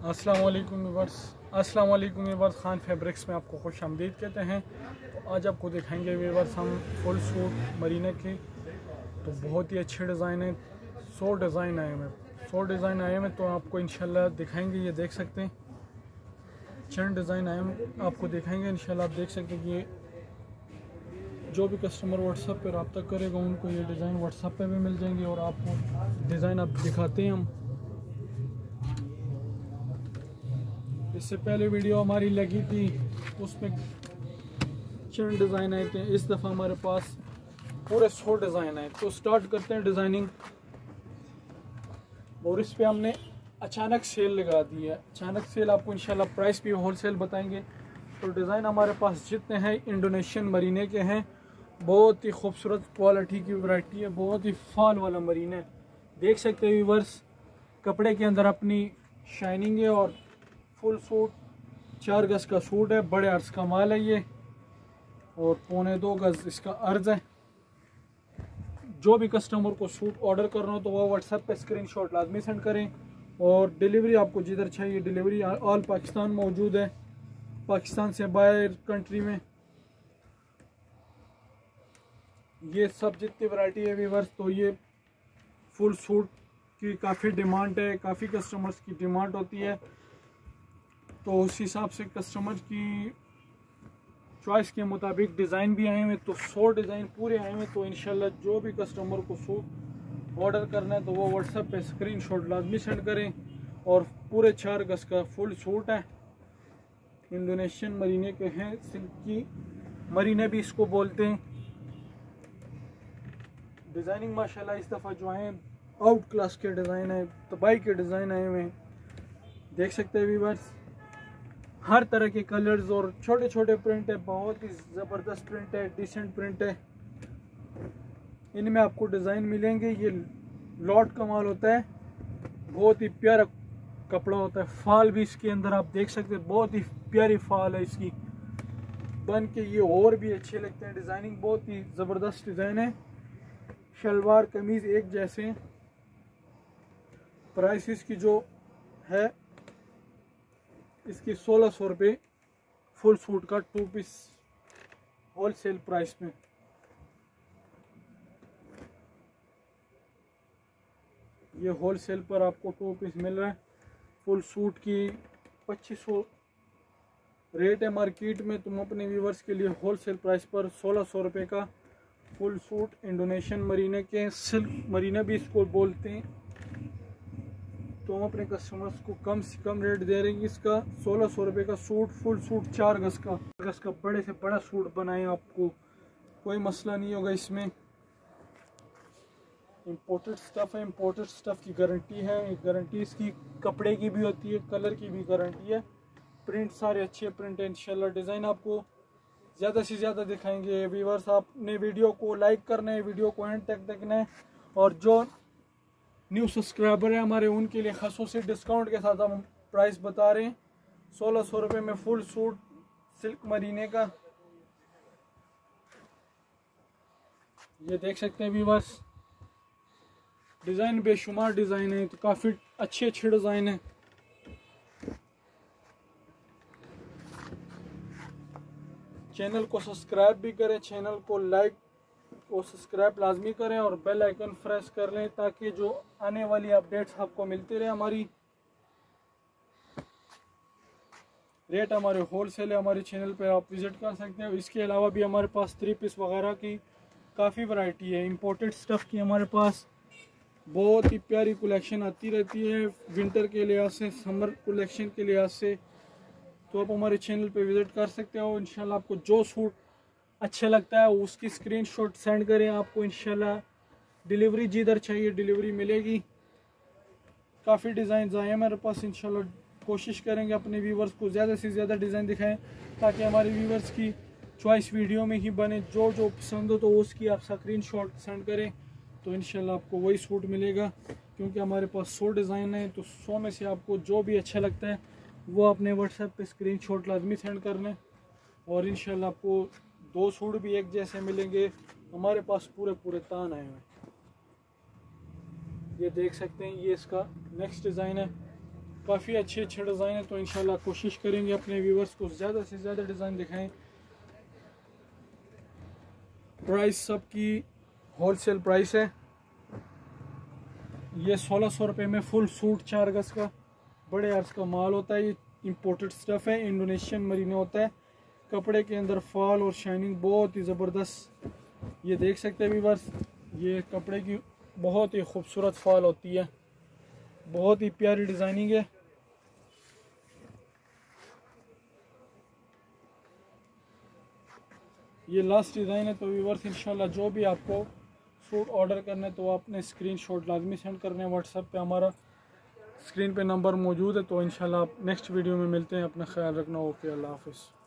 अस्सलाम वालेकुम व्यूअर्स। अस्सलाम वालेकुम व्यूअर्स, खान फैब्रिक्स में आपको खुश आमदीद कहते हैं। तो आज आपको दिखाएंगे व्यूअर्स हम फुल सूट मरीने की। तो बहुत ही अच्छे डिज़ाइन है, 100 डिज़ाइन आए हैं, 100 डिज़ाइन आए हैं। तो आपको इंशाल्लाह दिखाएंगे, ये देख सकते हैं चंद डिज़ाइन आए हैं, आपको दिखाएंगे इंशाल्लाह। आप देख सकते हैं कि ये जो भी कस्टमर व्हाट्सएप पे रब्ता करेगा उनको ये डिज़ाइन व्हाट्सएप पे भी मिल जाएंगे। और आपको डिज़ाइन आप दिखाते हैं हम। इससे पहले वीडियो हमारी लगी थी, उसमें चंद डिज़ाइन आए थे। इस दफ़ा हमारे पास पूरे 100 डिज़ाइन आए। तो स्टार्ट करते हैं डिज़ाइनिंग। और इस पे हमने अचानक सेल लगा दी है। अचानक सेल आपको इंशाल्लाह प्राइस भी होलसेल बताएंगे। तो डिज़ाइन हमारे पास जितने हैं इंडोनेशियन मरीने के हैं। बहुत ही खूबसूरत क्वालिटी की वैरायटी है, बहुत ही फाल वाला मरीना है। देख सकते हैं व्यूअर्स, कपड़े के अंदर अपनी शाइनिंग है। और फुल सूट 4 गज का सूट है, बड़े अर्ज का माल है ये। और 1.25 गज इसका अर्ज है। जो भी कस्टमर को सूट ऑर्डर करना हो तो वह व्हाट्सएप पे स्क्रीनशॉट लाजमी सेंड करें। और डिलीवरी आपको जिधर चाहिए डिलीवरी ऑल पाकिस्तान मौजूद है, पाकिस्तान से बाहर कंट्री में ये सब जितनी वैरायटी है व्यूअर्स। तो ये फुल सूट की काफ़ी डिमांड है, काफ़ी कस्टमर्स की डिमांड होती है। तो उस हिसाब से कस्टमर की चॉइस के मुताबिक डिज़ाइन भी आए हुए। तो 100 डिज़ाइन पूरे आए हुए। तो इंशाल्लाह जो भी कस्टमर को सूट ऑर्डर करना है तो वो व्हाट्सएप पे स्क्रीनशॉट लाजमी सेंड करें। और पूरे 4 गज का फुल सूट है, इंडोनेशियन मरीने के हैं, सिल्की मरीने भी इसको बोलते हैं। डिज़ाइनिंग माशाल्लाह इस दफ़ा जो है आउट क्लास के डिज़ाइन है, तबाही के डिज़ाइन आए हुए हैं। देख सकते हैं व्यूअर्स, हर तरह के कलर्स और छोटे छोटे प्रिंट है। बहुत ही ज़बरदस्त प्रिंट है, डिसेंट प्रिंट है। इनमें आपको डिज़ाइन मिलेंगे। ये लॉट का माल होता है, बहुत ही प्यारा कपड़ा होता है। फाल भी इसके अंदर आप देख सकते हैं, बहुत ही प्यारी फाल है इसकी बन के। ये और भी अच्छे लगते हैं। डिज़ाइनिंग बहुत ही ज़बरदस्त डिज़ाइन है। शलवार कमीज़ एक जैसे। प्राइस इसकी जो है इसकी 1600 रुपये फुल सूट का 2 पीस होलसेल प्राइस में। ये होलसेल पर आपको 2 पीस मिल रहा है। फुल सूट की 2500 रेट है मार्केट में। तुम अपने व्यूवर्स के लिए होलसेल प्राइस पर 1600 रुपये का फुल सूट इंडोनेशियन मरीने के, सिल्क मरीना भी इसको बोलते हैं। तो हम अपने कस्टमर्स को कम से कम रेट दे रहे हैं। इसका 1600 रुपये का सूट, फुल सूट 4 गज का बड़े से बड़ा सूट बनाए, आपको कोई मसला नहीं होगा इसमें। इम्पोर्टेड स्टफ़ है, इम्पोर्टेड स्टफ़ की गारंटी है। गारंटी इसकी कपड़े की भी होती है, कलर की भी गारंटी है। प्रिंट सारे अच्छे प्रिंट है इंशाल्लाह। डिज़ाइन आपको ज़्यादा से ज़्यादा दिखाएंगे व्यूअर्स। आपने वीडियो को लाइक करना है, वीडियो को एंड तक देखना है। और जो न्यू सब्सक्राइबर है हमारे, उनके लिए ख़ासूसी डिस्काउंट के साथ हम प्राइस बता रहे हैं। 1600 रुपये में फुल सूट सिल्क मरीने का। ये देख सकते हैं व्यूअर्स, डिज़ाइन बेशुमार डिज़ाइन है। तो काफ़ी अच्छे अच्छे डिज़ाइन है। चैनल को सब्सक्राइब भी करें, चैनल को लाइक और सब्सक्राइब लाजमी करें और बेल आइकन प्रेस कर लें ताकि जो आने वाली अपडेट्स आपको मिलती रहे। हमारी रेट हमारे होलसेल है, हमारे चैनल पे आप विज़िट कर सकते हैं। इसके अलावा भी हमारे पास 3 पीस वगैरह की काफ़ी वैरायटी है। इंपोर्टेड स्टफ़ की हमारे पास बहुत ही प्यारी कलेक्शन आती रहती है, विंटर के लिहाज से, समर कलेक्शन के लिहाज से। तो आप हमारे चैनल पे विज़िट कर सकते हो। इंशाल्लाह आपको जो सूट अच्छा लगता है उसकी स्क्रीनशॉट सेंड करें, आपको इंशाल्लाह डिलीवरी जिधर चाहिए डिलीवरी मिलेगी। काफ़ी डिज़ाइन आए हैं हमारे पास। इंशाल्लाह कोशिश करेंगे अपने व्यूवर्स को ज़्यादा से ज़्यादा डिज़ाइन दिखाएं ताकि हमारे व्यूवर्स की चॉइस वीडियो में ही बने। जो जो पसंद हो तो उसकी आप स्क्रीनशॉट सेंड करें तो इंशाल्लाह आपको वही सूट मिलेगा। क्योंकि हमारे पास 100 डिज़ाइन है, तो 100 में से आपको जो भी अच्छा लगता है वो अपने व्हाट्सएप पे स्क्रीनशॉट लाजमी सेंड करना। और इंशाल्लाह आपको 2 सूट भी एक जैसे मिलेंगे। हमारे पास पूरे तान आए हैं। ये देख सकते हैं, ये इसका नेक्स्ट डिज़ाइन है। काफ़ी अच्छे अच्छे डिज़ाइन है। तो इंशाल्लाह कोशिश करेंगे अपने व्यूवर्स को ज़्यादा से ज़्यादा डिज़ाइन दिखाएं। प्राइस सबकी होलसेल प्राइस है। ये 1600 रुपये में फुल सूट 4 गज का बड़े अर्ज का माल होता है। ये इंपोर्टेड स्टफ़ है, इंडोनेशियन मरीनो होता है। कपड़े के अंदर फॉल और शाइनिंग बहुत ही ज़बरदस्त, ये देख सकते हैं व्यूअर्स। ये कपड़े की बहुत ही खूबसूरत फॉल होती है, बहुत ही प्यारी डिज़ाइनिंग है। ये लास्ट डिज़ाइन है। तो व्यूअर्स इंशाल्लाह जो भी आपको सूट ऑर्डर करना है तो आपने स्क्रीनशॉट लाजमी सेंड करने हैं। व्हाट्सएप पे हमारा स्क्रीन पे नंबर मौजूद है। तो इंशाल्लाह आप नेक्स्ट वीडियो में मिलते हैं। अपना ख्याल रखना। ओके, अल्लाह हाफिज़।